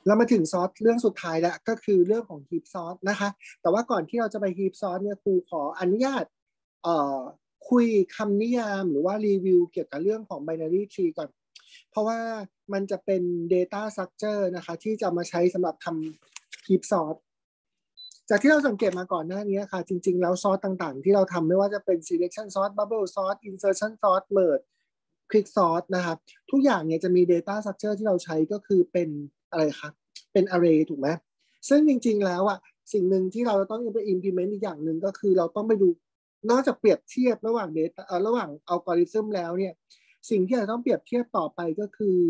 เรามาถึงซอสเรื่องสุดท้ายแล้วก็คือเรื่องของฮีปซอสนะคะแต่ว่าก่อนที่เราจะไปฮีปซอสเนี่ยครูขออนุญาตเอ่อคุยคำนิยามหรือว่ารีวิวเกี่ยวกับเรื่องของ binary tree ก่อนเพราะว่ามันจะเป็น data structure นะคะที่จะมาใช้สำหรับทำฮีปซอสจากที่เราสังเกตมาก่อนหน้านี้ค่ะจริงๆแล้วซอสต่างๆที่เราทำไม่ว่าจะเป็น selection sauce bubble sauce insertion sauce merge quick sauce นะครับทุกอย่างเนี่ยจะมี data structure ที่เราใช้ก็คือเป็นอะไรครับเป็น array ถูกไหมซึ่งจริงๆแล้วอ่ะสิ่งหนึ่งที่เราต้องไป implement อีกอย่างหนึ่งก็คือเราต้องไปดูนอกจากเปรียบเทียบระหว่าง data ระหว่างอัลกอริทึมแล้วเนี่ยสิ่งที่เราต้องเปรียบเทียบต่อไปก็คือ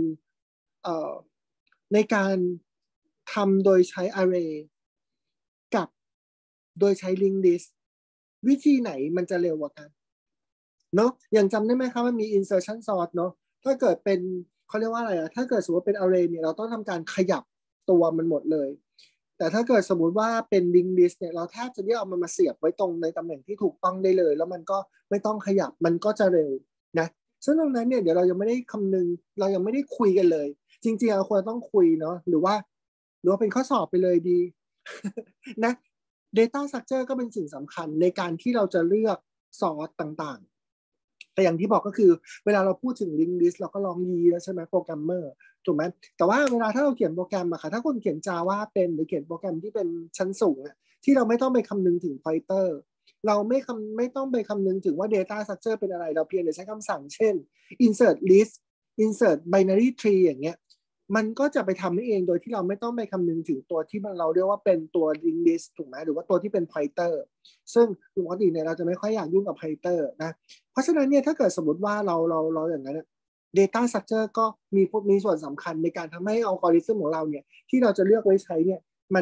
ในการทำโดยใช้ array กับโดยใช้ linked list วิธีไหนมันจะเร็วกว่ากันเนาะอย่างจำได้ไหมครับมันมี insertion sort เนาะถ้าเกิดเป็นเขาเรียกว่าอะไรอะถ้าเกิดสมมติเป็น array เนี่ยเราต้องทำการขยับตัวมันหมดเลยแต่ถ้าเกิดสมมุติว่าเป็น linked list เนี่ยเราแทบจะได้เอามันมาเสียบไว้ตรงในตำแหน่งที่ถูกต้องได้เลยแล้วมันก็ไม่ต้องขยับมันก็จะเร็วนะซึ่งตรงนั้นเนี่ยเดี๋ยวเรายังไม่ได้คำนึงเรายังไม่ได้คุยกันเลยจริงๆเราควรต้องคุยเนาะหรือว่าเป็นข้อสอบไปเลยดีนะ data structure ก็เป็นสิ่งสำคัญในการที่เราจะเลือกซอสต่างๆแต่อย่างที่บอกก็คือเวลาเราพูดถึง linked list เราก็ลองยีแล้วใช่ไหมโปรแกรมเมอร์ถูกไหมแต่ว่าเวลาถ้าเราเขียนโปรแกรมอะค่ะถ้าคนเขียน Java เป็นหรือเขียนโปรแกรมที่เป็นชั้นสูงอะที่เราไม่ต้องไปคำนึงถึง pointer เราไม่ต้องไปคำนึงถึงว่า data structure เป็นอะไรเราเพียงแต่ใช้คำสั่งเช่น insert list insert binary tree อย่างเงี้ยมันก็จะไปทำให้เองโดยที่เราไม่ต้องไปคำนึงถึงตัวที่เราเรียกว่าเป็นตัว linked list ถูกไหมหรือว่าตัวที่เป็น pointer ซึ่งปกติเนี่ยเราจะไม่ค่อยอยากยุ่งกับ pointer นะเพราะฉะนั้นเนี่ยถ้าเกิดสมมติว่าเราอย่างนั้น data structure ก็มีส่วนสำคัญในการทำให้อัลกอริทึมของเราเนี่ยที่เราจะเลือกไว้ใช้เนี่ย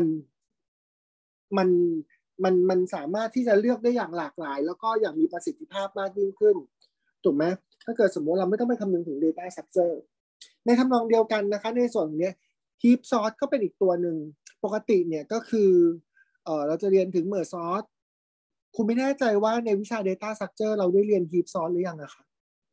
มันมันสามารถที่จะเลือกได้อย่างหลากหลายแล้วก็อย่างมีประสิทธิภาพมากยิ่งขึ้นถูกไหมถ้าเกิดสมมติเราไม่ต้องไปคำนึงถึง data structure ในทำนองเดียวกันนะคะในส่วนนี้ heap sort ก็เป็นอีกตัวหนึ่งปกติเนี่ยก็คือเราจะเรียนถึง merge sort คุณไม่แน่ใจว่าในวิชา data structure เราได้เรียน heap sort หรือยังนะคะ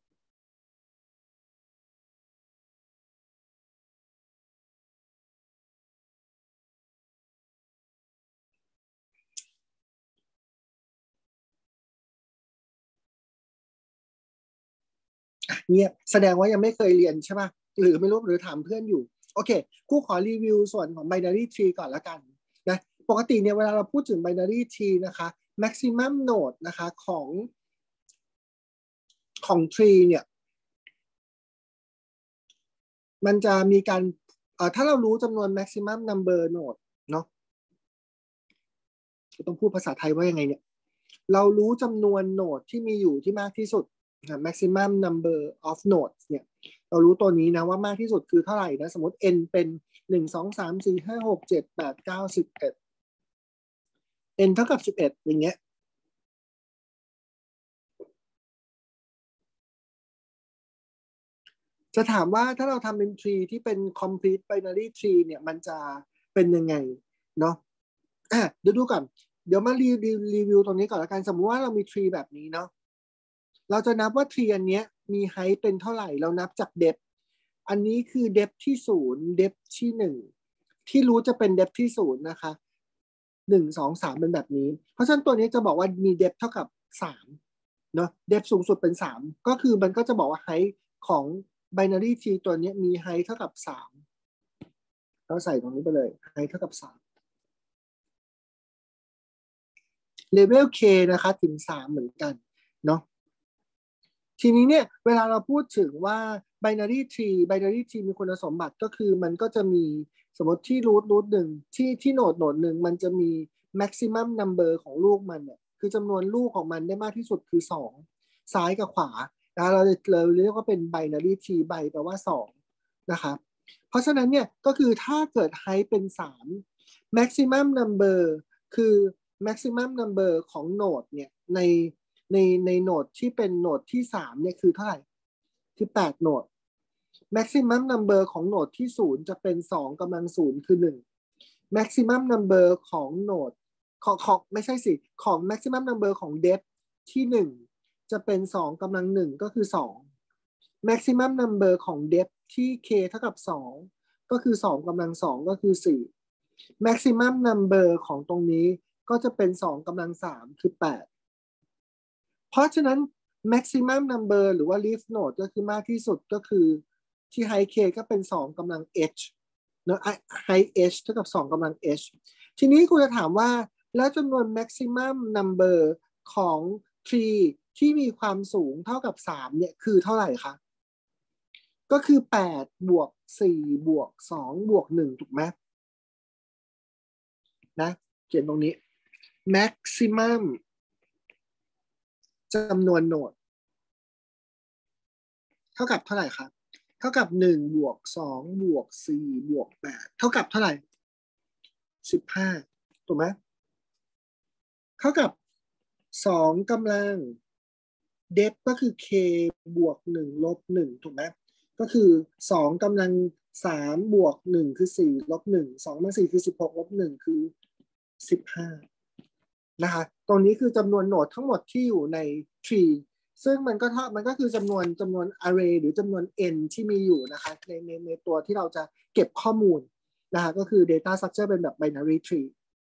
เนี่ยแสดงว่ายังไม่เคยเรียนใช่ป่ะหรือไม่รู้หรือถามเพื่อนอยู่โอเคครูขอรีวิวส่วนของ binary tree ก่อนละกันนะปกติเนี่ยเวลาเราพูดถึง binary tree นะคะ maximum node นะคะของ tree เนี่ยมันจะมีการถ้าเรารู้จำนวน maximum number node เนาะต้องพูดภาษาไทยว่ายังไงเนี่ยเรารู้จำนวนโหนดที่มีอยู่ที่มากที่สุด maximum number of nodes เนี่ยเรารู้ตัวนี้นะว่ามากที่สุดคือเท่าไหร่นะสมมติ n เป็น1 2 3 4 5 6 7 8 9 10 11 n เท่ากับ11อย่างเงี้ยจะถามว่าถ้าเราทำเป็น tree ที่เป็น complete binary tree เนี่ยมันจะเป็นยังไงเนาะเดี๋ยวดูก่อนเดี๋ยวมารีวิวตรงนี้ก่อนละกันสมมติว่าเรามี tree แบบนี้เนาะเราจะนับว่า tree อันเนี้ยมี height เป็นเท่าไหร่เรานับจาก depth อันนี้คือ depth ที่0 depth ที่1ที่รู้จะเป็น depth ที่0นะคะ1 2 3เป็นแบบนี้เพราะฉะนั้นตัวนี้จะบอกว่ามี depth เท่ากับ3เนาะ depth สูงสุดเป็น3ก็คือมันก็จะบอกว่า height ของ binary tree ตัวนี้มี height เท่ากับ3เราใส่ตรงนี้ไปเลย height เท่ากับ3 level k นะคะถึง3เหมือนกันเนาะทีนี้เนี่ยเวลาเราพูดถึงว่า binary tree มีคุณสมบัติก็คือมันก็จะมีสมมติที่รูทหนึ่งที่โหนดหนึ่งมันจะมี maximum number ของลูกมันเนี่ยคือจำนวนลูกของมันได้มากที่สุดคือ2ซ้ายกับขวานะเราเรียกว่าเป็น binary tree ใบแปลว่า2นะครับเพราะฉะนั้นเนี่ยก็คือถ้าเกิด height เป็น3 maximum number คือ maximum number ของโหนดเนี่ยในโหนดที่เป็นโหนดที่3เนี่ยคือเท่าไหร่คือ8โหนด maximum number ของโหนดที่0จะเป็น2กำลัง0คือ1 maximum number ของโหนดของไม่ใช่สิของ maximum number ของ depth ที่1จะเป็น2กำลัง1ก็คือ2 maximum number ของ depth ที่ k เท่ากับ2 ก็คือ2กำลัง2ก็คือ4 maximum number ของตรงนี้ก็จะเป็น2กำลัง3คือ8เพราะฉะนั้น maximum number หรือว่า leaf node ก็คือมากที่สุดก็คือที่ high k ก็เป็น2กำลัง h เนอะ high h เท่ากับ2กำลัง h ทีนี้คุณจะถามว่าแล้วจำนวน maximum number ของ tree ที่มีความสูงเท่ากับ3เนี่ยคือเท่าไหร่คะก็คือ8บวก4บวก2บวก1ถูกไหมนะเขียนตรงนี้ maximum จำนวนโนดเท่ากับเท่าไหร่ครับเท่ากับ1บวก2บวก4บวก8เท่ากับเท่าไหร่15ถูกไหมเท่ากับ2กำลังเดฟก็คือ k บวก1ลบ1ถูกไหมก็คือ2กำลัง3บวก1คือ4ลบ1 2มา4คือ16ลบ1คือ15นะคะตรงนี้คือจำนวนโนดทั้งหมดที่อยู่ใน tree ซึ่งมันก็คือจำนวน array หรือจำนวน n ที่มีอยู่นะคะในตัวที่เราจะเก็บข้อมูลนะคะก็คือ data structure เป็นแบบ binary tree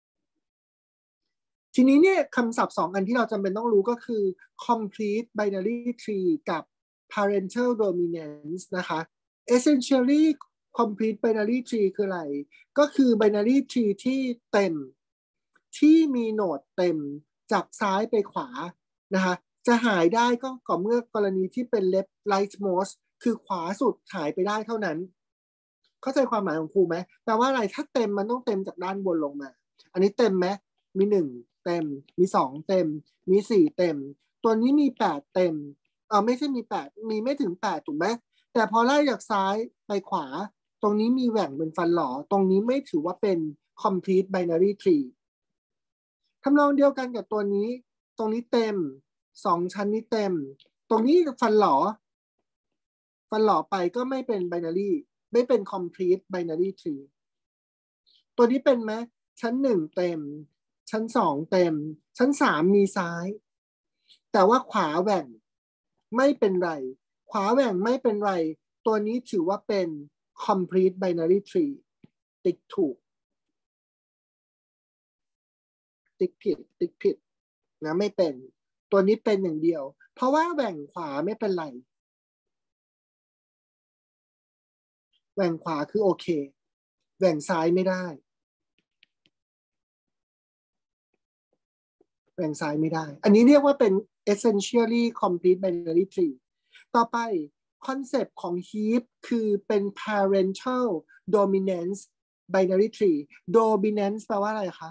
ทีนี้เนี่ยคำศัพท์2อันที่เราจำเป็นต้องรู้ก็คือ complete binary tree กับ parental dominance นะคะ essentially complete binary tree คืออะไรก็คือ binary tree ที่เต็มที่มีโหนดเต็มจากซ้ายไปขวานะคะจะหายได้ก็เมื่อกรณีที่เป็น left rightmost คือขวาสุดหายไปได้เท่านั้นเข้าใจความหมายของครูไหมแปลว่าอะไรถ้าเต็มมันต้องเต็มจากด้านบนลงมาอันนี้เต็มไหมมี1เต็มมี2เต็มมี4เต็มตัวนี้มี8เต็มไม่ใช่มี8มีไม่ถึง8ถูกไหมแต่พอไล่จากซ้ายไปขวาตรงนี้มีแหว่งเป็นฟันหลอตรงนี้ไม่ถือว่าเป็น complete binary tree ทำนองเดียวกันกับตัวนี้ตรงนี้เต็ม2ชั้นนี้เต็มตรงนี้ฟันหลอไปก็ไม่เป็น binary ไม่เป็น complete binary tree ตัวนี้เป็นไหมชั้น1เต็มชั้น2เต็มชั้น3มีซ้ายแต่ว่าขวาแหว่งไม่เป็นไรขวาแหว่งไม่เป็นไรตัวนี้ถือว่าเป็น complete binary tree ติ๊กถูกติ๊กผิดนะไม่เป็นตัวนี้เป็นอย่างเดียวเพราะว่าแหว่งขวาไม่เป็นไรแหว่งขวาคือโอเคแหว่งซ้ายไม่ได้แบ่งซ้ายไม่ได้ อันนี้เรียกว่าเป็น essentially complete binary tree ต่อไปคอนเซปต์ของ heap คือเป็น parental dominance binary tree dominance แปลว่าอะไรคะ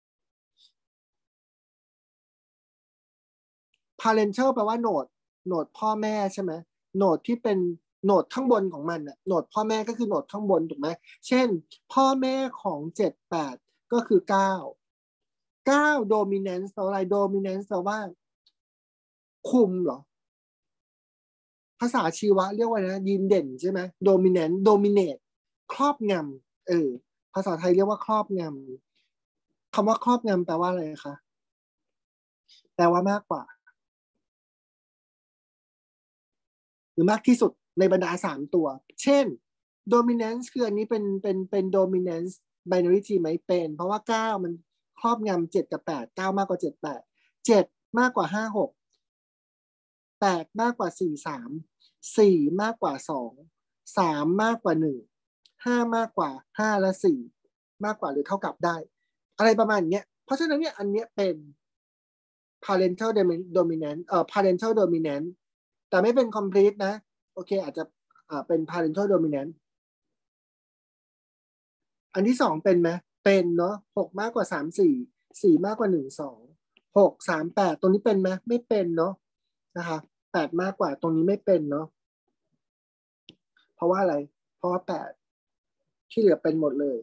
parental แปลว่าโหนดพ่อแม่ใช่ไหมโหนดที่เป็นโหนดข้างบนของมันน่ะโหนดพ่อแม่ก็คือโหนดข้างบนถูกไหมเช่นพ่อแม่ของ7 8ก็คือ9 dominance แปลว่าอะไร dominance แปลว่าคุมเหรอภาษาชีวะเรียกว่านะยีนเด่นใช่ไหม dominant dominate ครอบงำภาษาไทยเรียกว่าครอบงำคำว่าครอบงำแปลว่าอะไรคะแปลว่ามากกว่าหรือมากที่สุดในบรรดา3ตัวเช่น dominance คืออันนี้เป็น dominance binary tree ไหมเป็นเพราะว่า9มันครอบงำ7กับ8 9มากกว่า7 8 7มากกว่า5 6 8มากกว่า4 3 4มากกว่า2 3มากกว่า1 5มากกว่า5และ4มากกว่าหรือเท่ากับได้อะไรประมาณนี้เพราะฉะนั้นเนี่ยอันนี้เป็น parental dominant parental dominant แต่ไม่เป็น complete นะโอเคอาจจะเป็น parental dominant อันที่2เป็นไหมเป็นเนาะ6มากกว่า3 4 4มากกว่า1 2 6 3 8ตรงนี้เป็นไหมไม่เป็นเนาะนะคะ8มากกว่าตรงนี้ไม่เป็นเนาะเพราะว่าอะไรเพราะว่า8ที่เหลือเป็นหมดเลย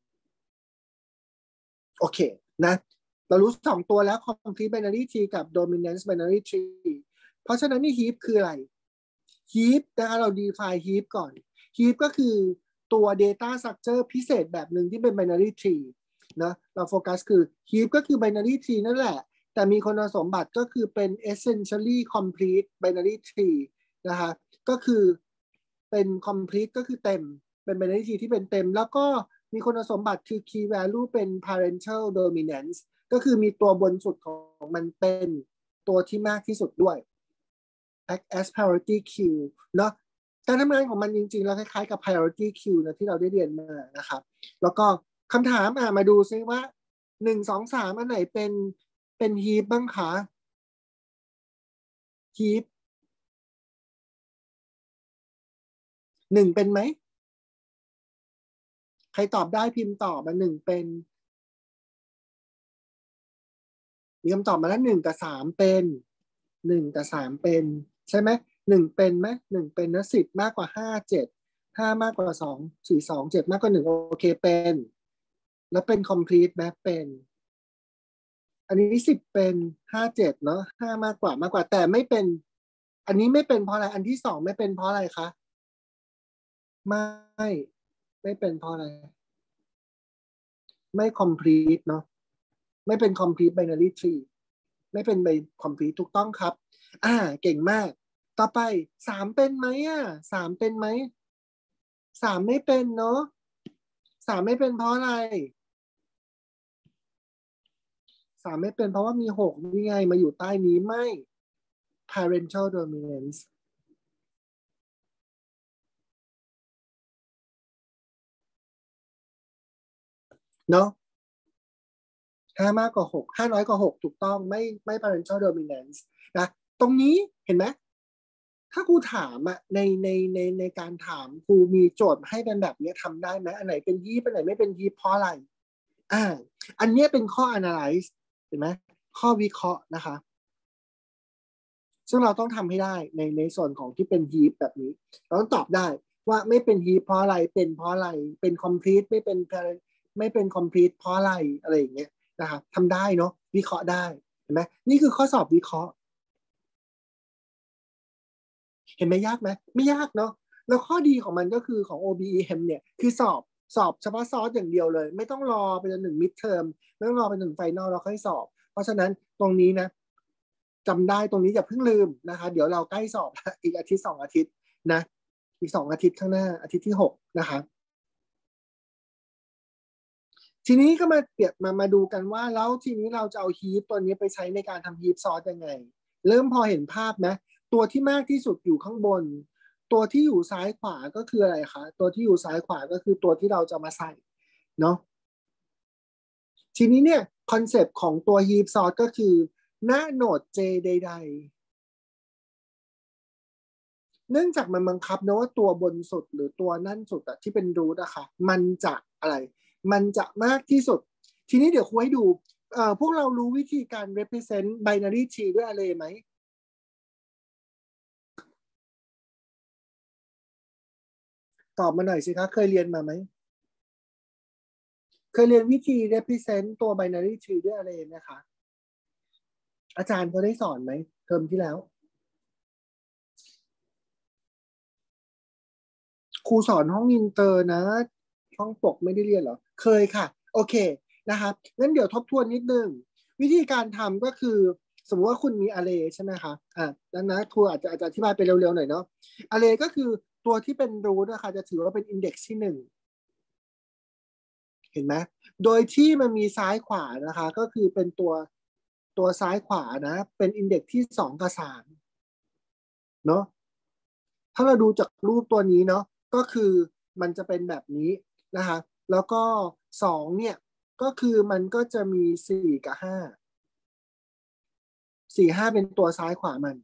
โอเคนะเรารู้2ตัวแล้ว complete binary tree กับ dominance binary tree เพราะฉะนั้นนี่ heap คืออะไร heap นะคะเรา define heap ก่อน heap ก็คือตัว data structure พิเศษแบบหนึ่งที่เป็น binary tree นะเราโฟกัสคือ heap ก็คือ binary tree นั่นแหละแต่มีคุณสมบัติก็คือเป็น essentially complete binary tree นะคะก็คือเป็น complete ก็คือเต็มเป็น binary tree ที่เป็นเต็มแล้วก็มีคุณสมบัติคือ key value เป็น parental dominance ก็คือมีตัวบนสุดของมันเป็นตัวที่มากที่สุดด้วย act as priority queue เนาะการทำงานของมันจริงๆแล้วคล้ายๆกับ priority queue นะที่เราได้เรียนมานะครับแล้วก็คำถามมาดูซิว่า1 2 3อันไหนเป็น heap บ้างคะ heap 1เป็นไหมใครตอบได้พิมพ์ตอบมา1เป็นมีคำตอบมาแล้ว1กับ3เป็น1กับ3เป็นใช่ไหม1เป็นไหม1เป็นนะ10มากกว่า5 7 5มากกว่า2 4 2 7มากกว่า1โอเคเป็นแล้วเป็น complete ไหมเป็นอันนี้10เป็น5 7เนาะ5มากกว่าแต่ไม่เป็นอันนี้ไม่เป็นเพราะอะไรอันที่2ไม่เป็นเพราะอะไรคะไม่เป็นเพราะอะไรไม่ complete เนาะไม่เป็น complete binary tree ไม่เป็น complete ถูกต้องครับเก่งมากต่อไป3เป็นไหม3เป็นไหม3ไม่เป็นเนาะ3ไม่เป็นเพราะอะไร3ไม่เป็นเพราะว่ามี6นี่ไงมาอยู่ใต้นี้ไม่ parental dominance เนาะ5มากกว่า6 5น้อยกว่า6ถูกต้องไม่ parental dominance นะตรงนี้เห็นไหมถ้าครูถามในการถามครูมีโจทย์ให้เป็นแบบนี้ทำได้ไหมอันไหนเป็นยีบอันไหนไม่เป็นยีบเพราะอะไรอันนี้เป็นข้อ analyze เห็นไหมข้อวิเคราะห์นะคะซึ่งเราต้องทำให้ได้ในส่วนของที่เป็นฮีปแบบนี้เราต้องตอบได้ว่าไม่เป็นฮีปเพราะอะไรเป็นเพราะอะไรเป็น complete ไม่เป็น complete เพราะอะไรอะไรอย่างเงี้ยนะคะทำได้เนาะวิเคราะห์ได้เห็นไหมนี่คือข้อสอบวิเคราะห์เห็นไหมยากไหมไม่ยากเนาะแล้วข้อดีของมันก็คือของ OBEM เนี่ยคือสอบเฉพาะซอสอย่างเดียวเลยไม่ต้องรอไปจนถึง mid term ไม่ต้องรอไปถึงไฟนอลแล้วค่อยสอบเพราะฉะนั้นตรงนี้นะจำได้ตรงนี้อย่าเพิ่งลืมนะคะเดี๋ยวเราใกล้สอบอีกอาทิตย์2 อาทิตย์นะอีก2 อาทิตย์ข้างหน้าอาทิตย์ที่6นะคะทีนี้ก็มาเปรียบมาดูกันว่าแล้วทีนี้เราจะเอาฮีทตัวนี้ไปใช้ในการทำฮีทซอสยังไงเริ่มพอเห็นภาพไหมตัวที่มากที่สุดอยู่ข้างบนตัวที่อยู่ซ้ายขวาก็คืออะไรคะตัวที่อยู่ซ้ายขวาก็คือตัวที่เราจะมาใส่เนาะทีนี้เนี่ยคอนเซปต์ของตัวฮีทซอสก็คือหน้าโหนด J ใดๆเนื่องจากมันบังคับนะว่าตัวบนสุดหรือตัวนั่นสุดอะที่เป็นรูทอะค่ะมันจะอะไรมันจะมากที่สุดทีนี้เดี๋ยวคุยให้ดูพวกเรารู้วิธีการ represent binary tree ด้วย array ไหมตอบมาหน่อยสิคะเคยเรียนมาไหมเคยเรียนวิธี represent ตัว binary tree ด้วย array ไหมคะอาจารย์เขาได้สอนไหมเทอมที่แล้วครูสอนห้องอินเตอร์นะห้องปกไม่ได้เรียนเหรอเคยค่ะโอเคนะครับงั้นเดี๋ยวทบทวนนิดนึงวิธีการทำก็คือสมมติว่าคุณมี array ใช่ไหมคะดังนั้นครูอาจจะอธิบายไปเร็วๆหน่อยเนาะ array ก็คือตัวที่เป็น root นะคะจะถือว่าเป็น index ที่1เห็นไหมโดยที่มันมีซ้ายขวานะคะก็คือเป็นตัวซ้ายขวานะเป็น index ที่2กับ3เนาะถ้าเราดูจากรูปตัวนี้เนาะก็คือมันจะเป็นแบบนี้นะคะแล้วก็2เนี่ยก็คือมันก็จะมี4กับ5 4 5เป็นตัวซ้ายขวามัน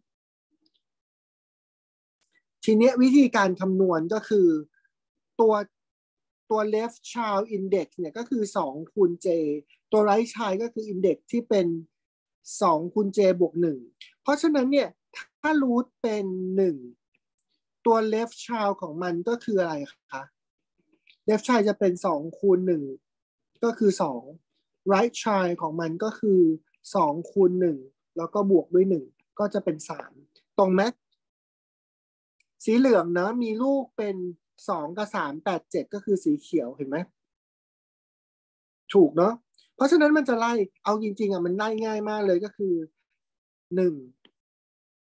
ทีเนี้ยวิธีการคำนวณก็คือตัวตัว left child index เนี่ยก็คือ2คูณ j ตัว right child ก็คือ index ที่เป็น2คูณ j บวก1เพราะฉะนั้นเนี่ยถ้า root เป็น1ตัว left child ของมันก็คืออะไรคะ left child จะเป็น2คูณ1ก็คือ2 right child ของมันก็คือ2คูณ1แล้วก็บวกด้วย1ก็จะเป็น3ตรงไหมสีเหลืองนะมีลูกเป็น2กับ3 8 7ก็คือสีเขียวเห็นไหมถูกเนาะเพราะฉะนั้นมันจะไล่เอาจริงๆมันไล่ง่ายมากเลยก็คือ1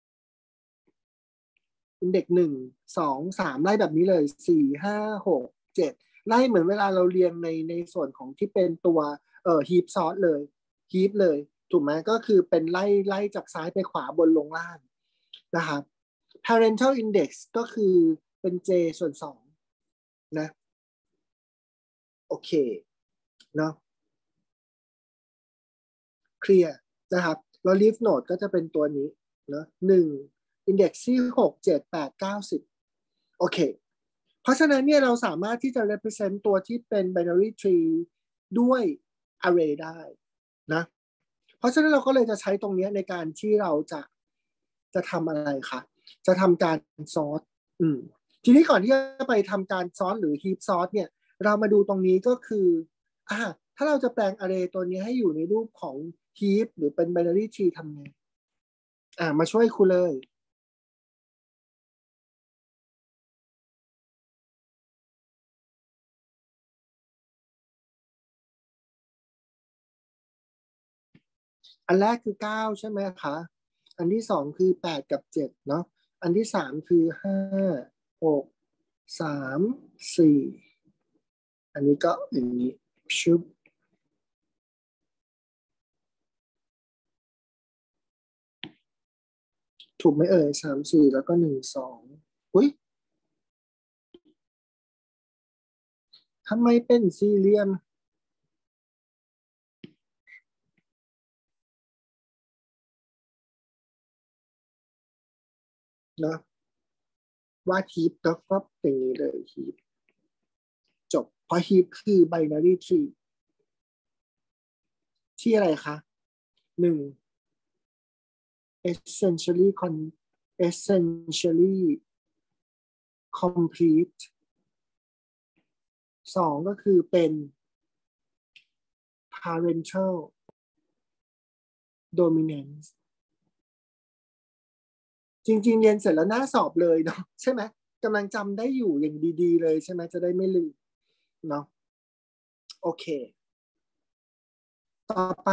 อินเด็กซ์1 2 3ไล่แบบนี้เลย4 5 6 7ไล่เหมือนเวลาเราเรียงในส่วนของที่เป็นตัวheap sort เลย heap เลยถูกไหมก็คือเป็นไล่จากซ้ายไปขวาบนลงล่างนะครับ parental index ก็คือเป็น j ส่วน2นะโอเคเนาะเคลียร์นะครับแล้ว leaf node ก็จะเป็นตัวนี้เนาะ1 index ที่6 7 8 9 10โอเคเพราะฉะนั้นเนี่ยเราสามารถที่จะ represent ตัวที่เป็น binary tree ด้วย array ได้นะเพราะฉะนั้นเราก็เลยจะใช้ตรงนี้ในการที่เราจะทำอะไรคะจะทำการ sort ทีนี้ก่อนที่จะไปทำการ sort หรือ heap sort เนี่ยเรามาดูตรงนี้ก็คือถ้าเราจะแปลง array ตัวนี้ให้อยู่ในรูปของ heap หรือเป็น binary tree ทำไงมาช่วยครูเลยอันแรกคือ9ใช่ไหมคะอันที่2คือ8กับ7เนาะอันที่3คือ5 6 3 4อันนี้ก็อย่างนี้ชุบถูกไหมเอ่ย3 4แล้วก็1 2อุ้ยทำไมเป็นสี่เหลี่ยมเนาะวาดฮีปแล้วก็เป็นอย่างนี้เลยฮีปจบเพราะฮีปคือ binary tree ที่อะไรคะ1 essentially complete 2ก็คือเป็น parental dominance จริงๆเรียนเสร็จแล้วหน้าสอบเลยเนาะใช่ไหมกำลังจำได้อยู่อย่างดีๆเลยใช่ไหมจะได้ไม่ลืมเนาะโอเคต่อไป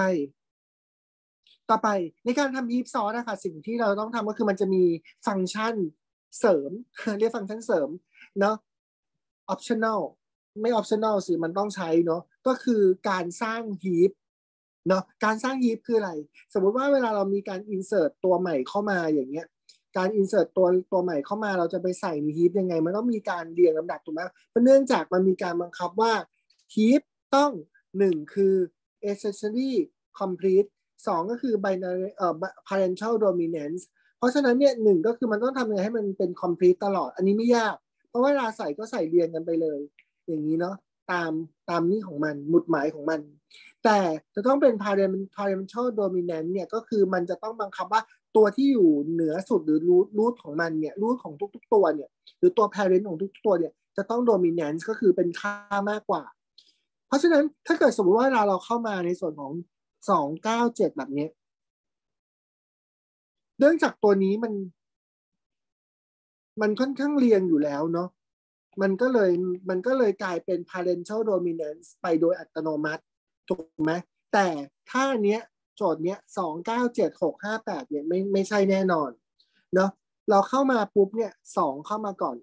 ในการทำ heap sort นะคะสิ่งที่เราต้องทำก็คือมันจะมีฟังก์ชันเสริมเรียกฟังก์ชันเสริมเนาะ optional ไม่ optional สิมันต้องใช้เนาะก็คือการสร้าง heap เนาะการสร้าง heap คืออะไรสมมุติว่าเวลาเรามีการ insert ตัวใหม่เข้ามาอย่างเงี้ยการ insert ตัวใหม่เข้ามาเราจะไปใส่ใน heap ยังไงมันต้องมีการเรียงลำดับถูกไหมเพราะเนื่องจากมันมีการบังคับว่า heap ต้อง1คือ essentially complete 2ก็คือ binary parental dominance เพราะฉะนั้นเนี่ย1ก็คือมันต้องทำยังไงให้มันเป็น complete ตลอดอันนี้ไม่ยากเพราะว่าเวลาใส่ก็ใส่เรียงกันไปเลยอย่างนี้เนาะตามนี่ของมันหมุดหมายของมันแต่จะต้องเป็น parental dominant เนี่ยก็คือมันจะต้องบังคับว่าตัวที่อยู่เหนือสุดหรือ root ของมันเนี่ย root ของทุกๆตัวเนี่ยหรือตัว parent ของทุกๆตัวเนี่ยจะต้อง dominance ก็คือเป็นค่ามากกว่าเพราะฉะนั้นถ้าเกิดสมมติว่าเราเข้ามาในส่วนของ297แบบนี้เนื่องจากตัวนี้มันค่อนข้างเรียงอยู่แล้วเนาะมันก็เลยกลายเป็น parental dominance ไปโดยอัตโนมัติถูกไหมแต่ถ้าเนี้ยโจทย์เนี้ย297 6 5 8เนี่ยไม่ใช่แน่นอนเนาะเราเข้ามาปุ๊บเนี่ย2เข้ามาก่อน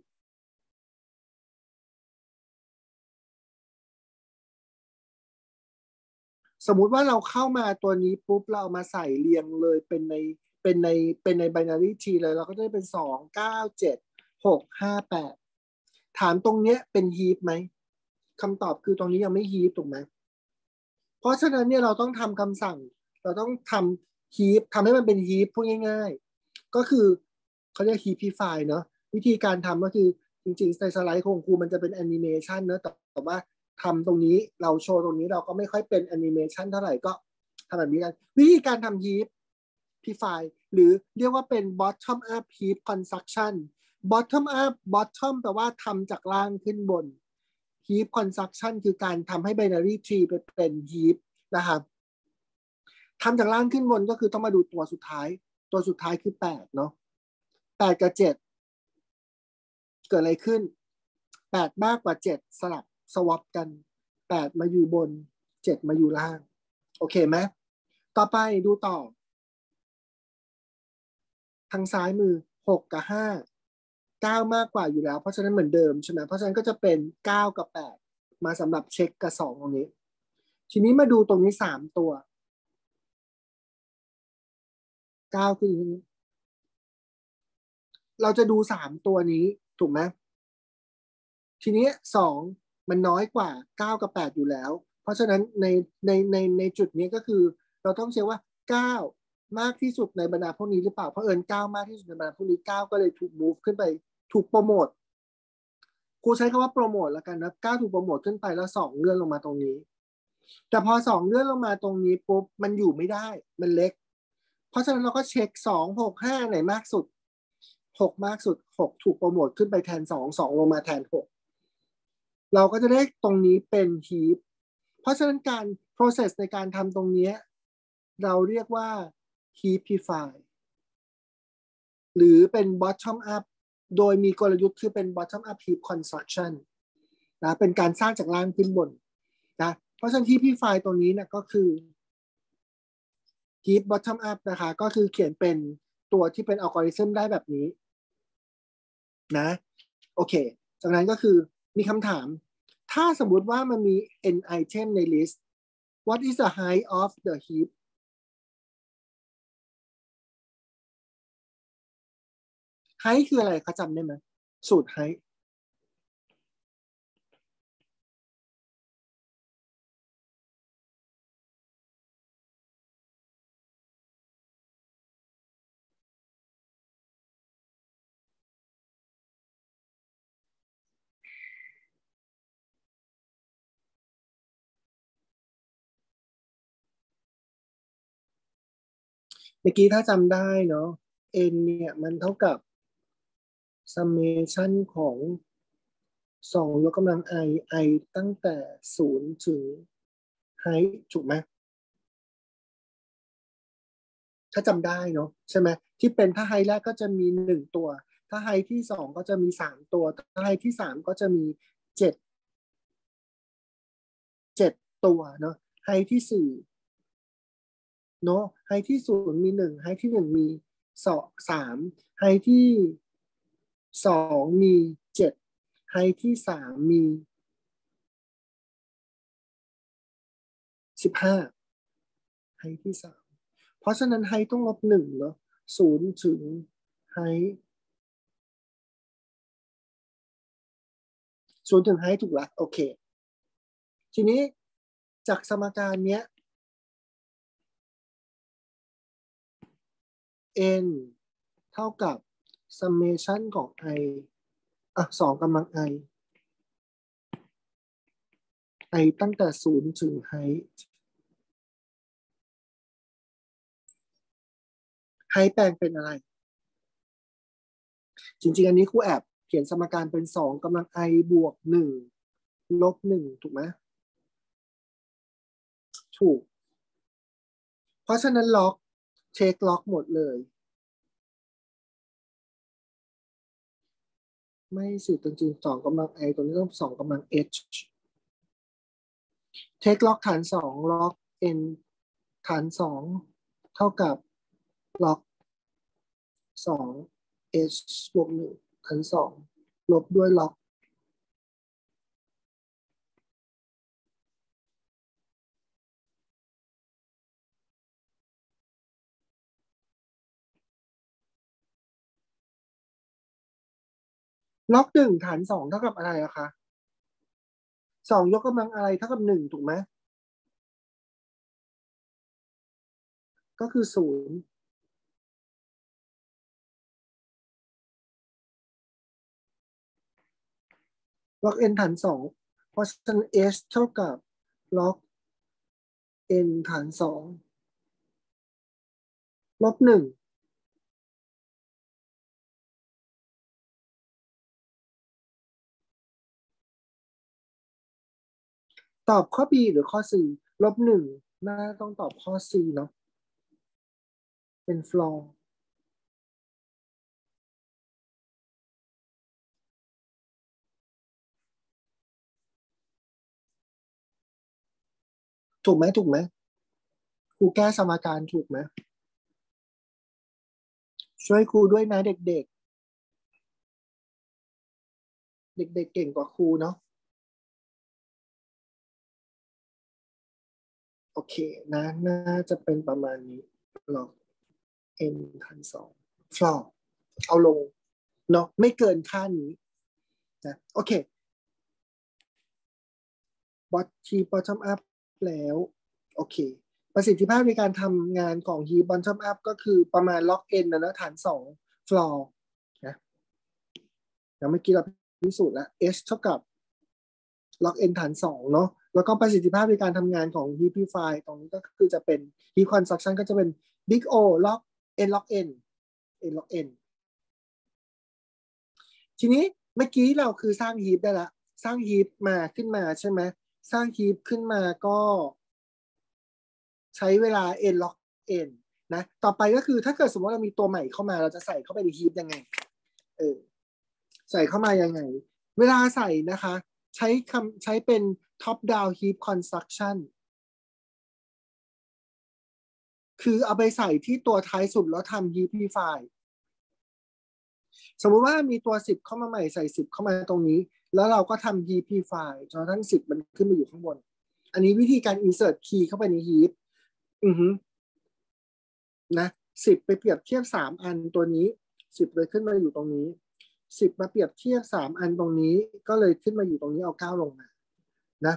สมมุติว่าเราเข้ามาตัวนี้ปุ๊บเราเอามาใส่เรียงเลยเป็นใน binary tree เลยเราก็จะได้เป็น2 9 7 6 5 8ถามตรงเนี้ยเป็น heap ไหมคำตอบคือตรงนี้ยังไม่ heap ถูกไหมเพราะฉะนั้นเนี่ยเราต้องทำคำสั่งเราต้องทำ heap ทำให้มันเป็น heap พูดง่ายๆก็คือเขาเรียก heapify เนาะวิธีการทำก็คือจริงๆในสไลด์ของครูมันจะเป็นแอนิเมชันเนอะแต่ว่าทำตรงนี้เราโชว์ตรงนี้เราก็ไม่ค่อยเป็นแอนิเมชันเท่าไหร่ก็ทำแบบนี้กันวิธีการทำ heapify หรือเรียกว่าเป็น bottom up heap construction bottom แปลว่าทำจากล่างขึ้นบน heap construction คือการทำให้ binary tree เป็น heap นะครับทำจากล่างขึ้นบนก็คือต้องมาดูตัวสุดท้ายคือ8เนาะ8กับ7เกิดอะไรขึ้น8มากกว่า7สลับสวอปกัน8มาอยู่บน7มาอยู่ล่างโอเคไหมต่อไปดูต่อทางซ้ายมือ6กับ5 9มากกว่าอยู่แล้วเพราะฉะนั้นเหมือนเดิมใช่ไหมเพราะฉะนั้นก็จะเป็น9กับ8มาสำหรับเช็คกับ2ตรงนี้ทีนี้มาดูตรงนี้3ตัว9คือเราจะดู3ตัวนี้ถูกไหมทีนี้2มันน้อยกว่า9กับ8อยู่แล้วเพราะฉะนั้นในจุดนี้ก็คือเราต้องเช็คว่า9มากที่สุดในบรรดาพวกนี้หรือเปล่าเพราะ9มากที่สุดในบรรดาพวกนี้9ก็เลยถูก move ขึ้นไปถูกโปรโมทครูใช้คำว่าโปรโมทแล้วกันนะ9ถูกโปรโมทขึ้นไปแล้ว2เลื่อนลงมาตรงนี้แต่พอ2เลื่อนลงมาตรงนี้ปุ๊บมันอยู่ไม่ได้มันเล็กเพราะฉะนั้นเราก็เช็ค2 6 5ไหนมากสุด6มากสุด6ถูกโปรโมทขึ้นไปแทน2 2ลงมาแทน6เราก็จะได้ตรงนี้เป็นฮีปเพราะฉะนั้นการ process ในการทำตรงนี้เราเรียกว่า heapify หรือเป็น bottom up โดยมีกลยุทธ์คือเป็น bottom up heap construction นะเป็นการสร้างจากล่างขึ้นบนนะเพราะฉะนั้น heapify ตรงนี้นะก็คือ heap bottom up นะคะก็คือเขียนเป็นตัวที่เป็นอัลกอริทึมได้แบบนี้นะโอเคจากนั้นก็คือมีคำถามถ้าสมมุติว่ามันมี n item ใน list what is the height of the heap height คืออะไรคะจำได้ไหมสูตร height เมื่อกี้ถ้าจำได้เนาะ n เนี่ยมันเท่ากับ summation ของ2ยกกำลัง i ตั้งแต่0ถึง height ถูกไหมถ้าจำได้เนาะใช่ไหมที่เป็นถ้า height แรกก็จะมี1ตัวถ้า height ที่2ก็จะมี3ตัวถ้า height ที่3ก็จะมี7 7ตัวเนาะ height ที่4เนาะ height ที่0มี1 height ที่1มี3 height ที่2มี7 height ที่3มี15 height ที่3เพราะฉะนั้น height ต้องลบ1เนาะ0ถึง height 0ถึง height ถูกละโอเคทีนี้จากสมการเนี้ย n เท่ากับ summation ของ i 2กำลัง i ตั้งแต่0ถึง height height แปลงเป็นอะไรจริงๆอันนี้ครูแอบเขียนสมการเป็น2กำลัง i บวก1ลบ1ถูกไหมถูกเพราะฉะนั้นล็อกเช็คล็อกหมดเลยไม่สิจริงๆ2กำลัง i ตัวนี้ต้อง2กำลัง h เช็คล็อกฐาน2ล็อก n ฐาน2เท่ากับล็อก2 h บวก1ฐาน2ลบด้วยล็อกล็อก1ฐาน2เท่ากับอะไรอะคะ2ยกกำลังอะไรเท่ากับ1ถูกไหมก็คือ0ล็อก n ฐาน2เพราะฉะนั้น h เท่ากับล็อก n ฐาน2ลบ1ตอบข้อ B หรือข้อ C ลบ1น่าต้องตอบข้อ C เนาะเป็นฟลอร์ถูกไหมถูกไหมครูแก้สมการถูกไหมช่วยครูด้วยนะเด็กเด็กๆเก่งกว่าครูเนาะโอเคนะน่าจะเป็นประมาณนี้ลอง n ทัน2ฟลอร์เอาลงเนาะไม่เกินค่านี้นะโอเคbottom up แล้วโอเคประสิทธิภาพในการทำงานของ heap bottom up ก็คือประมาณ log n นะฐาน2 floor นะเมื่อกี้เราพิสูจน์แล้ว h เท่ากับ log n ฐาน2เนาะแล้วก็ประสิทธิภาพในการทำงานของ heapify ตรงนี้ก็คือจะเป็น heap construction ก็จะเป็น big O log n log n n log n ทีนี้เมื่อกี้เราคือสร้าง heap ได้ละสร้าง heap มาขึ้นมาใช่ไหมสร้าง heap ขึ้นมาก็ใช้เวลา n log n นะต่อไปก็คือถ้าเกิดสมมติเรามีตัวใหม่เข้ามาเราจะใส่เข้าไปใน heap ยังไงใส่เข้ามายังไงเวลาใส่นะคะใช้เป็น top down heap construction คือเอาไปใส่ที่ตัวท้ายสุดแล้วทำ heapify สมมุติว่ามีตัว10เข้ามาใหม่ใส่10เข้ามาตรงนี้แล้วเราก็ทำ heapify จนทั้ง10มันขึ้นมาอยู่ข้างบนอันนี้วิธีการ insert key เข้าไปใน heap นะ10ไปเปรียบเทียบ3อันตัวนี้10เลยขึ้นมาอยู่ตรงนี้10มาเปรียบเทียบ3อันตรงนี้ก็เลยขึ้นมาอยู่ตรงนี้เอา9ลงมานะ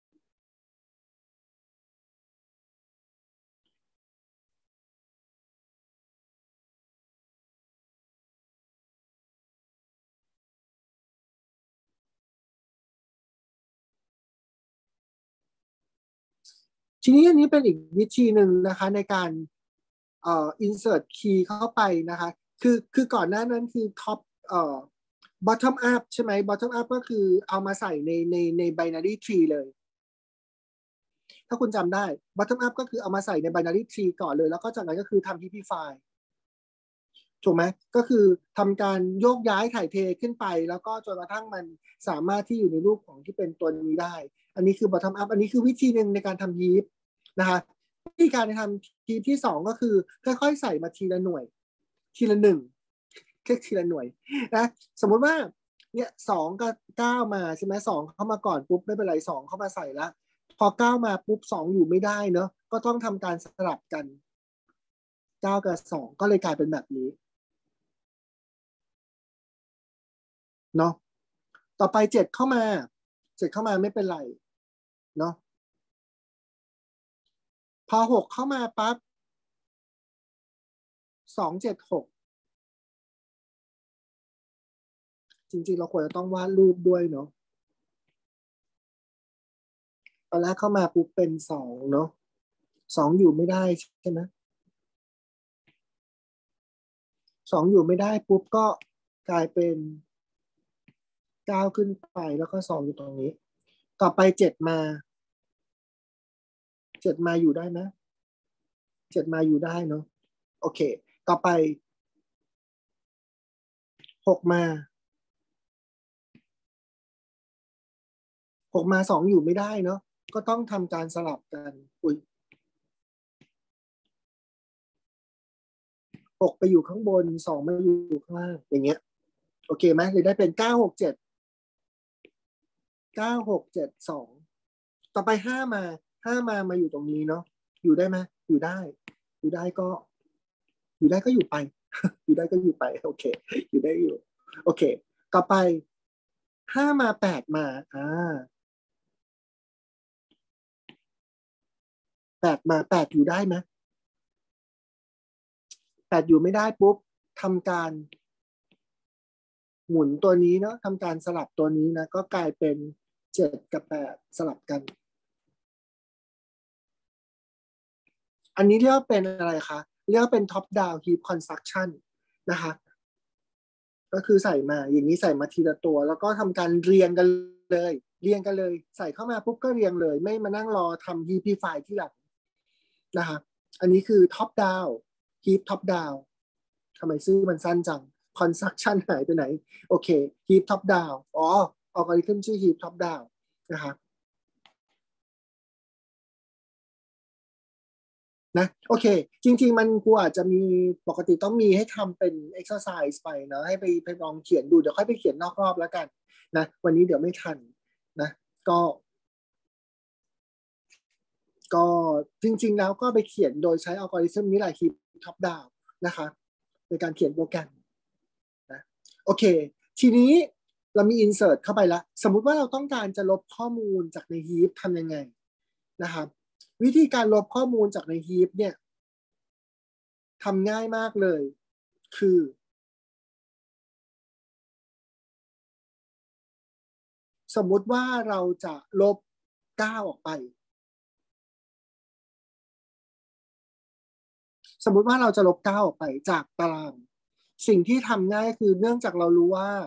ทีนี้อันนี้เป็นอีกวิธีหนึ่งนะคะในการinsert key เข้าไปนะคะคือก่อนหน้านั้นคือ top bottom up ใช่ไหม bottom up ก็คือเอามาใส่ใน binary tree เลยถ้าคุณจำได้ bottom up ก็คือเอามาใส่ใน binary tree ก่อนเลยแล้วก็จากนั้นก็คือทำ heapify ถูกไหมก็คือทำการโยกย้ายถ่ายเทขึ้นไปแล้วก็จนกระทั่งมันสามารถที่อยู่ในรูปของที่เป็นตัวนี้ได้อันนี้คือ bottom up อันนี้คือวิธีหนึ่งในการทำ heap นะคะวิธีการทำ heap ที่2ก็คือค่อยๆใส่มาทีละหน่วยทีละ1แค่ทีละหน่วยนะสมมติว่าเนี่ย2กับ9มาใช่ไหม2เข้ามาก่อนปุ๊บไม่เป็นไร2เข้ามาใส่ละพอ9มาปุ๊บ2อยู่ไม่ได้เนาะก็ต้องทำการสลับกัน9กับ2ก็เลยกลายเป็นแบบนี้เนาะต่อไป7เข้ามาไม่เป็นไรเนาะพอ6เข้ามาปั๊บ276จริงๆเราควรจะต้องวาดรูปด้วยเนาะตอนแรกเข้ามาปุ๊บเป็น2เนาะ2อยู่ไม่ได้ใช่ไหม2อยู่ไม่ได้ปุ๊บก็กลายเป็น9ขึ้นไปแล้วก็2อยู่ตรงนี้ต่อไป7มาอยู่ได้ไหม7มาอยู่ได้เนาะโอเคต่อไป6มา2อยู่ไม่ได้เนาะก็ต้องทำการสลับกันอุ้ย6ไปอยู่ข้างบน2มาอยู่ข้างล่างอย่างเงี้ยโอเคไหมเลยได้เป็น9 6 7 2ต่อไป5มาอยู่ตรงนี้เนาะอยู่ได้ไหมอยู่ได้อยู่ได้ก็อยู่ไปอยู่ได้ก็อยู่ไปโอเคอยู่ได้อยู่โอเคต่อไป5 มา8มา8อยู่ได้ไหม8อยู่ไม่ได้ปุ๊บทำการหมุนตัวนี้เนาะทำการสลับตัวนี้นะก็กลายเป็น7กับ8สลับกันอันนี้เรียกว่าเป็นอะไรคะเรียกว่าเป็น top down heap construction นะคะก็คือใส่มาอย่างนี้ใส่มาทีละตัวแล้วก็ทำการเรียงกันเลยใส่เข้ามาปุ๊บก็เรียงเลยไม่มานั่งรอทำ heapify ที่หลังนะคะอันนี้คือ top down heap top down ทำไมชื่อมันสั้นจัง construction หายไปไหนโอเค heap top down อ๋ออัลกอริทึมชื่อ heap top down นะคะนะโอเคจริงๆมันกูอาจจะมีปกติต้องมีให้ทำเป็น exercise ไปเนาะให้ไปลองเขียนดูเดี๋ยวค่อยไปเขียนนอกรอบแล้วกันนะวันนี้เดี๋ยวไม่ทันนะก็จริงๆแล้วก็ไปเขียนโดยใช้อัลกอริทึมนี้แหละคีท็อปดาวนะคะในการเขียนโปรแกรมนะโอเคทีนี้เรามี insert เข้าไปแล้วสมมุติว่าเราต้องการจะลบข้อมูลจากใน heap ทำยังไงนะครับวิธีการลบข้อมูลจากใน heap เนี่ยทำง่ายมากเลยคือสมมุติว่าเราจะลบ9ออกไปสมมุติว่าเราจะลบ9ออกไปจากตารางสิ่งที่ทำง่ายคือเนื่องจากเรารู้ว่า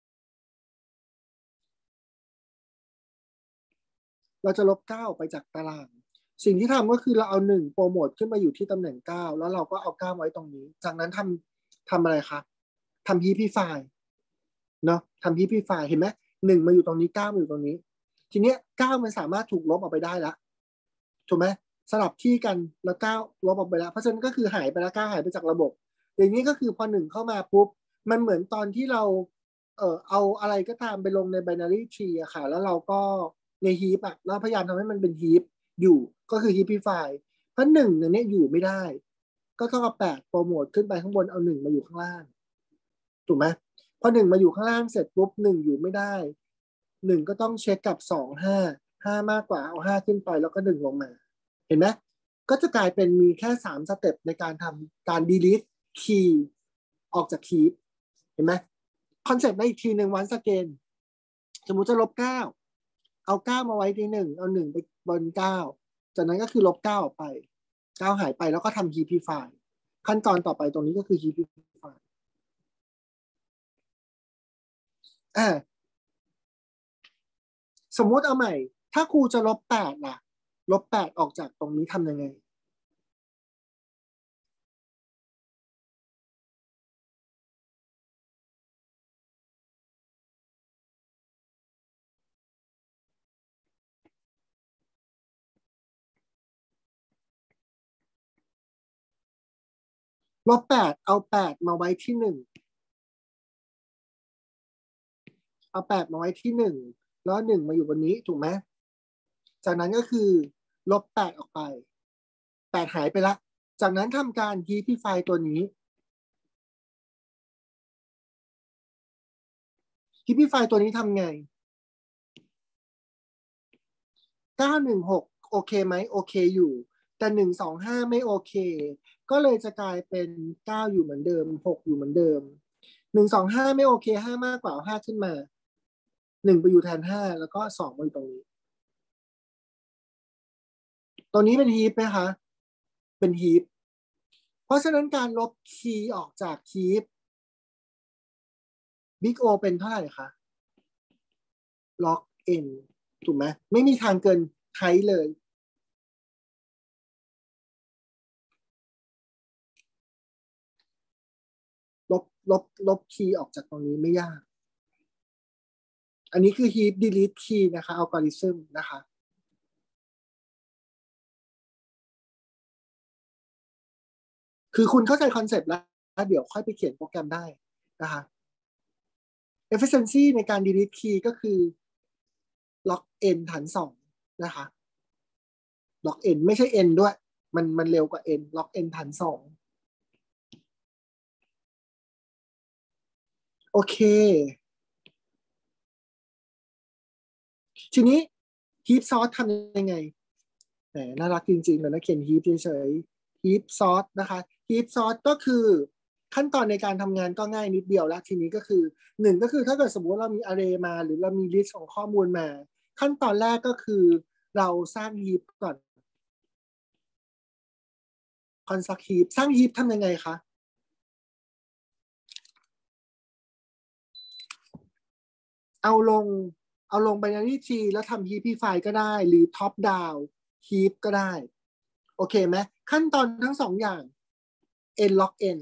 เราจะลบ9ออกไปจากตารางสิ่งที่ทำก็คือเราเอา1โปรโมทขึ้นมาอยู่ที่ตำแหน่ง9แล้วเราก็เอา9ไว้ตรงนี้จากนั้นทำอะไรคะทำ heap file เนาะทำ heap file เห็นไหม1มาอยู่ตรงนี้9มาอยู่ตรงนี้ทีเนี้ย9มันสามารถถูกลบออกไปได้ละถูกไหมสลับที่กันแล้ว9ลบออกไปแล้วเพราะฉะนั้นก็คือหายไปแล้ว9หายไปจากระบบอย่างนี้ก็คือพอ1เข้ามาปุ๊บมันเหมือนตอนที่เราเอาอะไรก็ตามไปลงใน binary tree อะค่ะแล้วเราก็ในฮีปอะแล้วพยายามทำให้มันเป็นฮีปอยู่ก็คือ heapify เพราะ1เนี่ยอยู่ไม่ได้ก็ต้องเอา8โปรโมทขึ้นไปข้างบนเอา1มาอยู่ข้างล่างถูกไหมพอ1มาอยู่ข้างล่างเสร็จปุ๊บ1อยู่ไม่ได้1ก็ต้องเช็คกับ2 5มากกว่าเอา5ขึ้นไปแล้วก็1ลงมาเห็นไหมก็จะกลายเป็นมีแค่3สเต็ปในการทำการ delete key ออกจาก heap เห็นไหมคอนเซ็ปต์มาอีกทีหนึ่งวันสเกนสมมุติจะลบ9เอา9มาไว้ที่1เอา1ไปบน9จากนั้นก็คือลบ9ออกไป9หายไปแล้วก็ทำ heapify ขั้นตอนต่อไปตรงนี้ก็คือ heapify สมมุติเอาใหม่ถ้าครูจะลบ8ล่ะลบ8ออกจากตรงนี้ทำยังไงลบ8เอา8มาไว้ที่1เอา8มาไว้ที่1แล้ว1มาอยู่บนนี้ถูกไหมจากนั้นก็คือลบ8ออกไป8หายไปละจากนั้นทำการ heapify ตัวนี้ heapify ตัวนี้ทำไง916โอเคไหมโอเคอยู่แต่125ไม่โอเคก็เลยจะกลายเป็น9อยู่เหมือนเดิม6อยู่เหมือนเดิม125ไม่โอเค5มากกว่าเอา5ขึ้นมา1ไปอยู่แทน5แล้วก็2มาอยู่ตรงนี้ตัวนี้เป็นฮีปไหมคะเป็นฮีปเพราะฉะนั้นการลบคีย์ออกจากฮีปบิ๊กโอเป็นเท่าไหร่คะล็อกเอ็นถูกไหมไม่มีทางเกินไทเลยลบคีย์ออกจากตรงนี้ไม่ยากอันนี้คือ heap delete key นะคะอัลกอริทึมนะคะคือคุณเข้าใจคอนเซปต์แล้วเดี๋ยวค่อยไปเขียนโปรแกรมได้นะคะ efficiency ในการ delete key ก็คือ log n ฐาน2นะคะ log n ไม่ใช่ n ด้วยมันเร็วกว่า n log n ฐาน2โอเคทีนี้ heap sort ทำยังไงแหมน่ารักจริงๆเลยนะเขียน heap เฉยๆ heap sort นะคะ heap sort ก็คือขั้นตอนในการทำงานก็ง่ายนิดเดียวแล้วทีนี้ก็คือ1ก็คือถ้าเกิดสมมติเรามี array มาหรือเรามี list ของข้อมูลมาขั้นตอนแรกก็คือเราสร้าง heap ก่อน construct heap สร้าง heap ทำยังไงคะเอาลงเอาลง binary tree แล้วทำ heapify ก็ได้หรือ top down heap ก็ได้โอเคไหมขั้นตอนทั้งสองอย่าง n log n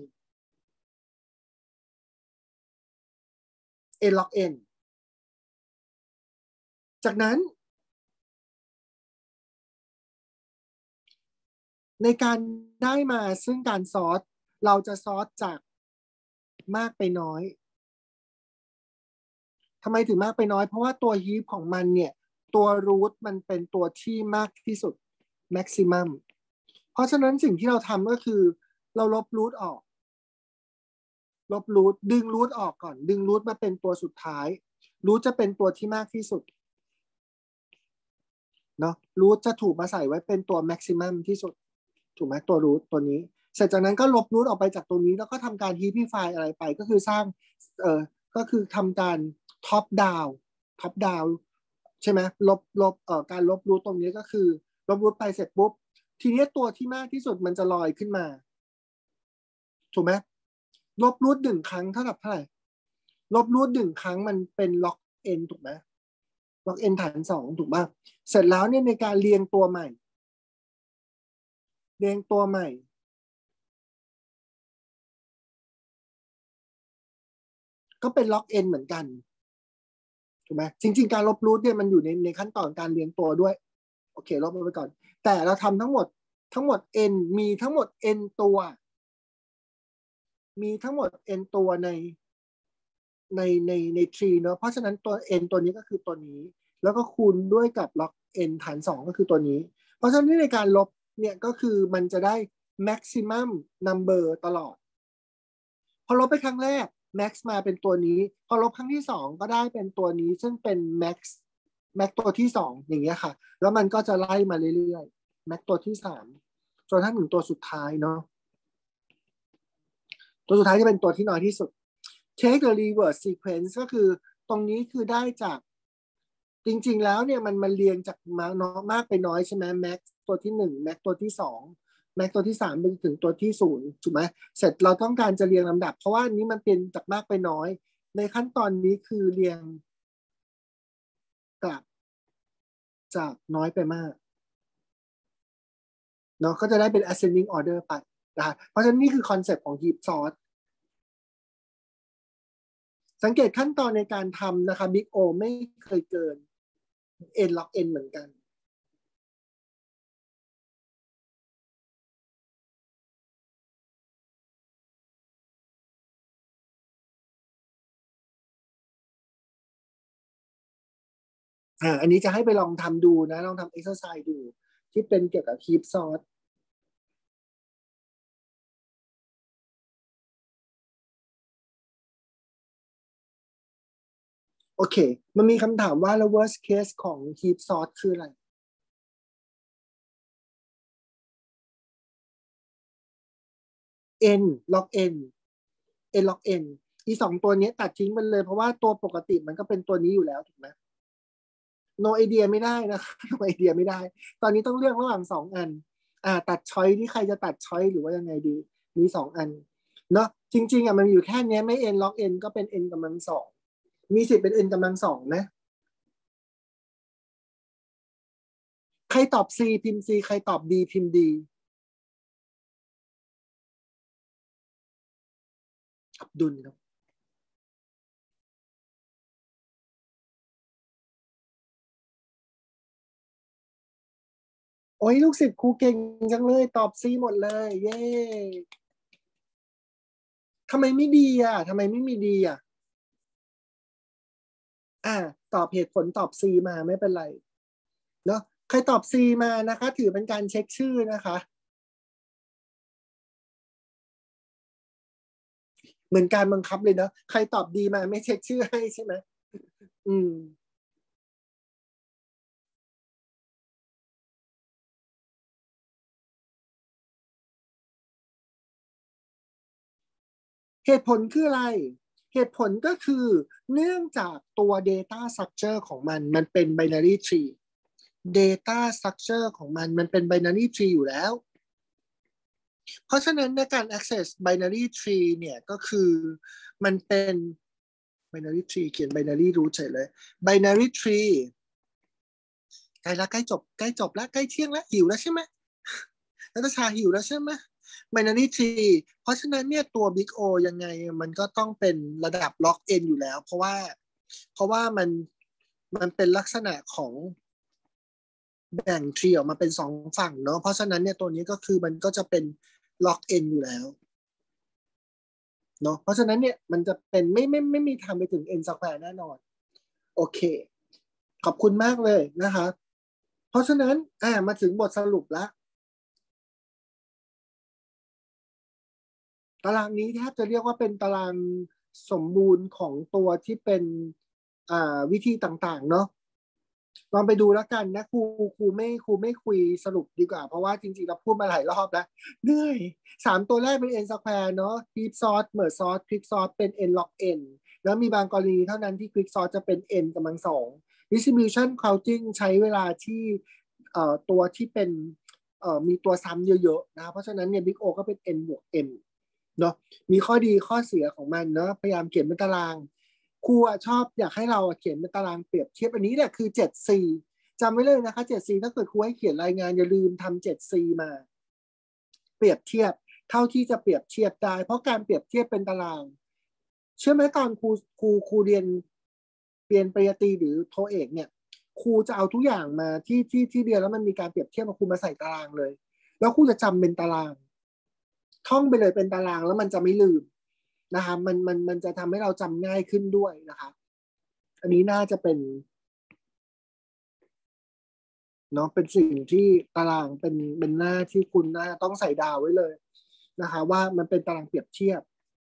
n log n จากนั้นในการได้มาซึ่งการซอร์ตเราจะซอร์ตจากมากไปน้อยทำไมถึงมากไปน้อยเพราะว่าตัวฮีฟของมันเนี่ยตัวรูทมันเป็นตัวที่มากที่สุด maximum เพราะฉะนั้นสิ่งที่เราทำก็คือเราลบรูทออกลบรูทดึงรูทออกก่อนดึงรูทมาเป็นตัวสุดท้ายรูทจะเป็นตัวที่มากที่สุดเนาะรูทจะถูกมาใส่ไว้เป็นตัว maximum ที่สุดถูกไหมตัวรูทตัวนี้เสร็จจากนั้นก็ลบรูทออกไปจากตรงนี้แล้วก็ทำการ heapify อะไรไปก็คือสร้างก็คือทำการ top down top down ใช่ไหมลบการลบรูทตรงนี้ก็คือลบรูทไปเสร็จปุ๊บทีนี้ตัวที่มากที่สุดมันจะลอยขึ้นมาถูกไหมลบรูท1 ครั้งเท่ากับเท่าไหร่ลบรูท1 ครั้งมันเป็น log n ถูกไหม log n ฐาน 2ถูกป่ะเสร็จแล้วเนี่ยในการเรียงตัวใหม่ก็เป็น log n เหมือนกันถูกไหมจริงๆการลบรูทเนี่ยมันอยู่ในขั้นตอนการเรียงตัวด้วยโอเคลบไปก่อนแต่เราทำทั้งหมดn มีทั้งหมด n ตัวมีทั้งหมด n ตัวใน tree เนอะเพราะฉะนั้นตัว n ตัวนี้ก็คือตัวนี้แล้วก็คูณด้วยกับ log n ฐาน 2ก็คือตัวนี้เพราะฉะนั้นในการลบเนี่ยก็คือมันจะได้ maximum number ตลอดพอลบไปครั้งแรก max มาเป็นตัวนี้พอลบครั้งที่2ก็ได้เป็นตัวนี้ซึ่งเป็น max ตัวที่2อย่างเงี้ยค่ะแล้วมันก็จะไล่มาเรื่อยๆ max ตัวที่3จนถึงตัวสุดท้ายเนาะตัวสุดท้ายจะเป็นตัวที่น้อยที่สุด take the reverse sequence ก็คือตรงนี้คือได้จากจริงๆแล้วเนี่ยมันเรียงจากมากไปน้อยใช่ไหม max ตัวที่1 max ตัวที่2 max ตัวที่3ไปถึงตัวที่0ถูกไหมเสร็จเราต้องการจะเรียงลำดับเพราะว่านี้มันเป็นจากมากไปน้อยในขั้นตอนนี้คือเรียงกลับจากน้อยไปมากเนาะก็จะได้เป็น ascending order ไปนะเพราะฉะนั้นนี่คือคอนเซ็ปต์ของ heap sort สังเกตขั้นตอนในการทำนะคะ Big O ไม่เคยเกิน n log n เหมือนกันอันนี้จะให้ไปลองทำดูนะลองทำ exercise ดูที่เป็นเกี่ยวกับ heap sort โอเคมันมีคำถามว่าแล้ว worst case ของ heap sort คืออะไร n log n n log n อีสองตัวนี้ตัดทิ้งไปเลยเพราะว่าตัวปกติมันก็เป็นตัวนี้อยู่แล้วถูกไหม no idea ไม่ได้นะคะ no idea ไม่ได้ตอนนี้ต้องเลือกระหว่าง2 อันตัดช้อยที่ใครจะตัดช้อยหรือว่ายังไงดีมี2 อันเนาะจริงๆมันอยู่แค่นี้ไม่ n log n ก็เป็น n กำลังสองมีสิทธิ์เป็น n กำลังสองนะใครตอบ c พิมพ์ c ใครตอบ d พิมพ์ d อับดุลครับโอ้ยลูกศิษย์ครูเก่งจังเลยตอบ c หมดเลยเย้ทำไมไม่ดีทำไมไม่มีดีตอบเหตุผลตอบ C มาไม่เป็นไรเนาะใครตอบ C มานะคะถือเป็นการเช็คชื่อนะคะเหมือนการบังคับเลยเนาะใครตอบดีมาไม่เช็คชื่อให้ใช่ไหมอืมเหตุผลคืออะไรเหตุผลก็คือเนื่องจากตัว data structure ของมันเป็น binary tree data structure ของมันเป็น binary tree อยู่แล้วเพราะฉะนั้นในการ access binary tree เนี่ยก็คือมันเป็น binary tree เขียน binary รู้เฉยเลย binary tree ใกล้ละใกล้จบแล้วใกล้เที่ยงแล้วหิวแล้วใช่ไหมนัทชาหิวแล้วใช่ไหม binary tree เพราะฉะนั้นเนี่ยตัว Big O ยังไงมันก็ต้องเป็นระดับ log n อยู่แล้วเพราะว่ามันเป็นลักษณะของแบ่ง tree ออกมาเป็น2 ฝั่งเนาะเพราะฉะนั้นเนี่ยตัวนี้ก็คือมันก็จะเป็น log n อยู่แล้วเนาะเพราะฉะนั้นเนี่ยมันจะเป็นไม่มีทางไปถึง n square แน่นอนโอเคขอบคุณมากเลยนะคะเพราะฉะนั้นมาถึงบทสรุปแล้วตารางนี้แทบจะเรียกว่าเป็นตารางสมบูรณ์ของตัวที่เป็นวิธีต่างๆเนาะลองไปดูแล้วกันนะครูไม่คุยสรุปดีกว่าเพราะว่าจริงๆเราพูดมาหลายรอบแล้วเหนื่อย3 ตัวแรกเป็น n square เนาะ heap sort merge sort quick sort เป็น n log n แล้วมีบางกรณีเท่านั้นที่ quick sort จะเป็น n กำลัง2 distribution counting ใช้เวลาที่ตัวที่เป็นมีตัวซ้ำเยอะๆนะเพราะฉะนั้นเนี่ย Big O ก็เป็น n บวก m เนาะมีข้อดีข้อเสียของมันเนาะพยายามเขียนเป็นตารางครูชอบอยากให้เราเขียนเป็นตารางเปรียบเทียบอันนี้แหละคือ 7C จำไว้เลยนะคะ 7C ถ้าเกิดครูให้เขียนรายงานอย่าลืมทำ 7C มาเปรียบเทียบเท่าที่จะเปรียบเทียบได้เพราะการเปรียบเทียบเป็นตารางเชื่อไหมตอนครูเรียนปริญญาตรีหรือโทเอกเนี่ยครูจะเอาทุกอย่างมาที่เรียนแล้วมันมีการเปรียบเทียบมาครูมาใส่ตารางเลยแล้วครูจะจำเป็นตารางท่องไปเลยเป็นตารางแล้วมันจะไม่ลืมนะคะมันจะทำให้เราจำง่ายขึ้นด้วยนะคะอันนี้น่าจะเป็นเนาะเป็นสิ่งที่ตารางเป็นหน้าที่คุณน่าต้องใส่ดาวไว้เลยนะคะว่ามันเป็นตารางเปรียบเทียบ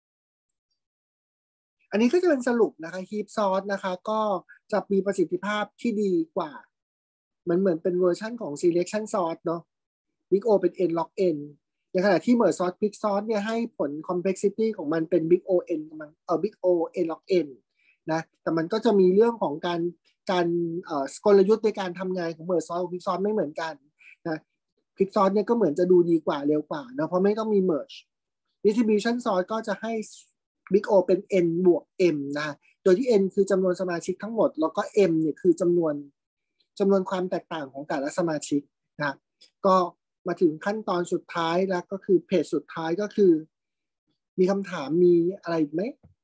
อันนี้ก็จะเป็นสรุปนะคะ Heap Sort นะคะก็จะมีประสิทธิภาพที่ดีกว่ามันเหมือนเป็นเวอร์ชันของ Selection Sort เนาะ Big O เป็น n log n ในขณะที่ Merge Sort Quick Sort เนี่ยให้ผล complexity ของมันเป็น Big O n มันBig O n log n นะแต่มันก็จะมีเรื่องของการกลยุทธ์ในการทำงานของ Merge Sort กับ Quick Sort ไม่เหมือนกันนะ Quick Sort เนี่ยก็เหมือนจะดูดีกว่าเร็วกว่านะเพราะไม่ต้องมี Merge Distribution Sort ก็จะให้ Big O เป็น n บวก m นะโดยที่ n คือจำนวนสมาชิกทั้งหมดแล้วก็ m เนี่ยคือจำนวนความแตกต่างของแต่ละสมาชิกนะก็มาถึงขั้นตอนสุดท้ายแล้วก็คือเพจสุดท้ายก็คือมีคำถามมีอะไรไหม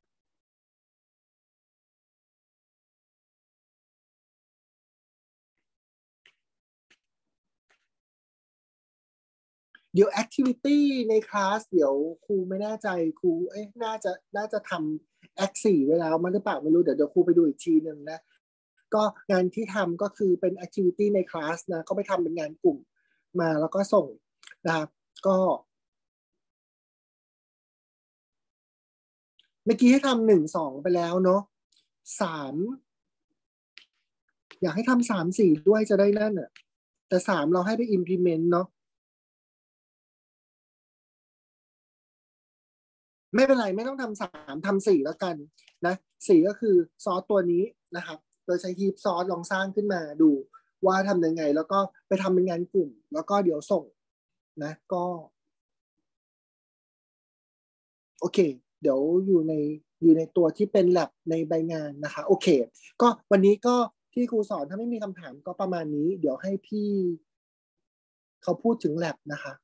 เดี๋ยว activity ในคลาสเดี๋ยวครูไม่แน่ใจครูน่าจะทำ act 4ไว้แล้วมันหรือเปล่าไม่รู้เดี๋ยวครูไปดูอีกทีหนึ่งนะก็งานที่ทำก็คือเป็น activity ในคลาสนะก็ไปทำเป็นงานกลุ่มมาแล้วก็ส่งนะครับก็เมื่อกี้ให้ทำ1 2ไปแล้วเนาะ3อยากให้ทำ3 4ด้วยจะได้นั่นอ่ะแต่3เราให้ไป implement เนาะไม่เป็นไรไม่ต้องทำ3ทำ4แล้วกันนะ4ก็คือซอสตัวนี้นะครับโดยใช้ฮีปซอสลองสร้างขึ้นมาดูว่าทำยังไงแล้วก็ไปทำเป็นงานกลุ่มแล้วก็เดี๋ยวส่งนะก็โอเคเดี๋ยวอยู่ในตัวที่เป็น lab ในใบงานนะคะโอเคก็วันนี้ก็ที่ครูสอนถ้าไม่มีคำถามก็ประมาณนี้เดี๋ยวให้พี่เขาพูดถึง lab นะคะ